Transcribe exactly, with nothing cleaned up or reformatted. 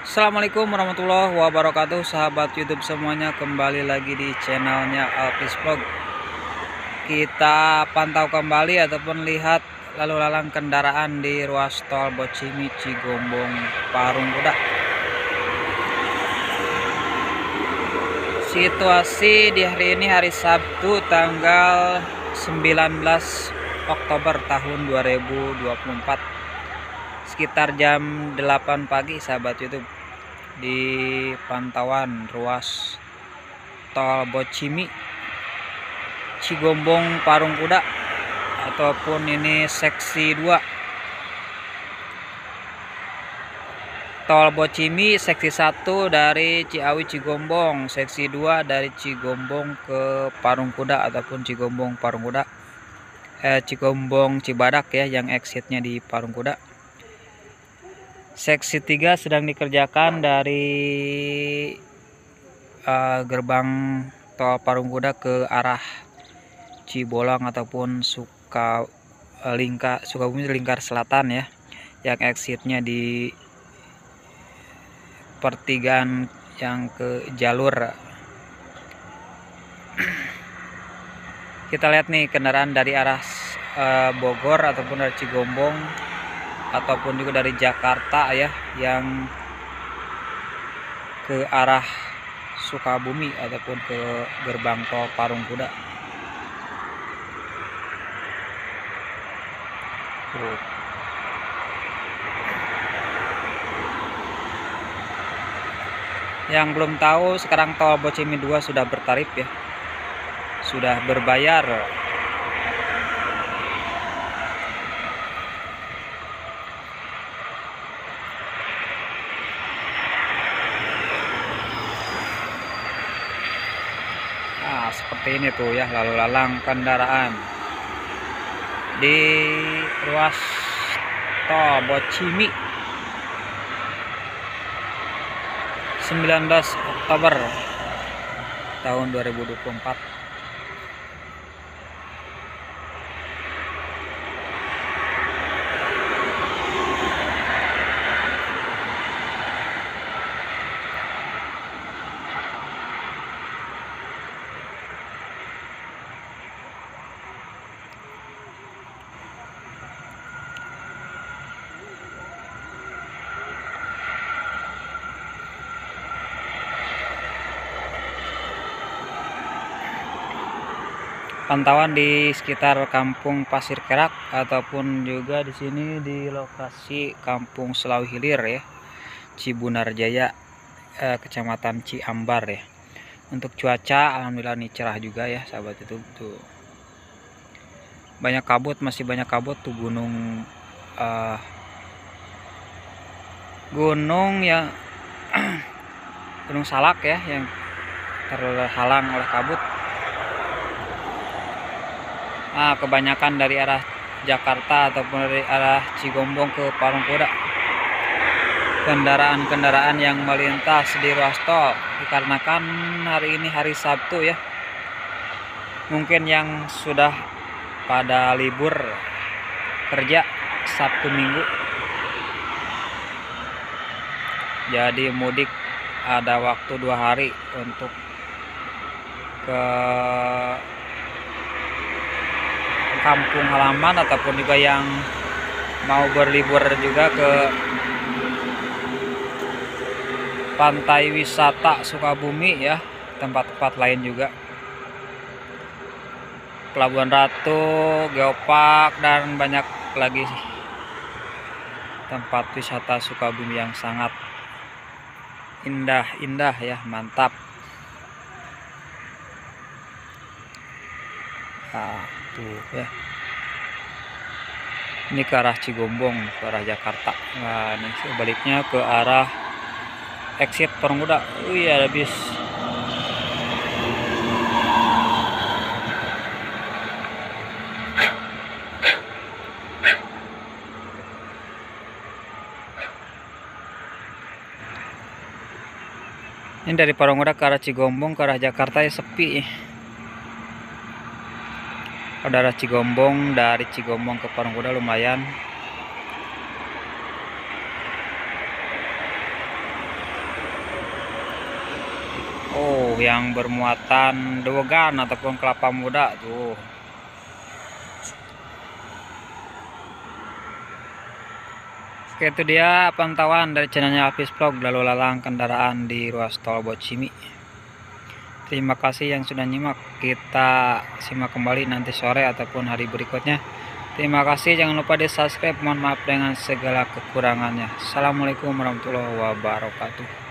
Assalamualaikum warahmatullahi wabarakatuh, sahabat YouTube semuanya, kembali lagi di channelnya Alpis Vlog. Kita pantau kembali ataupun lihat lalu lalang kendaraan di ruas tol Bocimi Cigombong Parung Kuda. Situasi di hari ini hari Sabtu tanggal sembilan belas Oktober tahun dua ribu dua puluh empat, sekitar jam delapan pagi, sahabat YouTube, di pantauan ruas tol Bocimi Cigombong Parung Kuda ataupun ini seksi dua. Tol Bocimi seksi satu dari Ciawi Cigombong, seksi dua dari Cigombong ke Parung Kuda ataupun Cigombong Parung Kuda, eh, Cigombong Cibadak ya, yang exitnya di Parung Kuda. Seksi tiga sedang dikerjakan dari uh, gerbang tol Parung Kuda ke arah Cibolong ataupun Suka uh, Lingkar Sukabumi Lingkar Selatan ya, yang exitnya di pertigaan yang ke jalur. Kita lihat nih kendaraan dari arah uh, Bogor ataupun dari Cigombong ataupun juga dari Jakarta ya, yang ke arah Sukabumi ataupun ke gerbang tol Parung Kuda. Oh. Yang belum tahu, sekarang tol Bocimi dua sudah bertarif ya, sudah berbayar. Nah, seperti ini tuh ya lalu lalang kendaraan di ruas tol Bocimi sembilan belas Oktober tahun dua ribu dua puluh empat. Pantauan di sekitar Kampung Pasir Kerak ataupun juga di sini di lokasi Kampung Selawi Hilir ya, Cibunar Jaya, eh, Kecamatan Ciambar ya. Untuk cuaca alhamdulillah nih cerah juga ya, sahabat itu tuh. Banyak kabut, masih banyak kabut tuh gunung uh, gunung yang Gunung Salak ya, yang terhalang oleh kabut. Nah, kebanyakan dari arah Jakarta ataupun dari arah Cigombong ke Parung Kuda, kendaraan-kendaraan yang melintas di ruas tol, dikarenakan hari ini hari Sabtu ya, mungkin yang sudah pada libur kerja Sabtu Minggu, jadi mudik ada waktu dua hari untuk ke kampung halaman ataupun juga yang mau berlibur juga ke pantai wisata Sukabumi ya, tempat-tempat lain juga, Pelabuhan Ratu, Geopark, dan banyak lagi tempat wisata Sukabumi yang sangat indah-indah ya, mantap. Nah, tuh ya, ini ke arah Cigombong, ke arah Jakarta. Nah, ini sebaliknya ke arah exit Parung Kuda. Oh iya, ada bis. Ini dari Parung Kuda ke arah Cigombong ke arah Jakarta ya, sepi. Saudara Cigombong, dari Cigombong ke Parung Kuda lumayan tuh yang bermuatan dewegan ataupun kelapa muda tuh. Oke, itu dia pantauan dari channelnya Hafiz Vlog lalu lalang kendaraan di ruas tol Bocimi. Terima kasih yang sudah nyimak. Kita simak kembali nanti sore ataupun hari berikutnya. Terima kasih, jangan lupa di subscribe. Mohon maaf dengan segala kekurangannya. Assalamualaikum warahmatullahi wabarakatuh.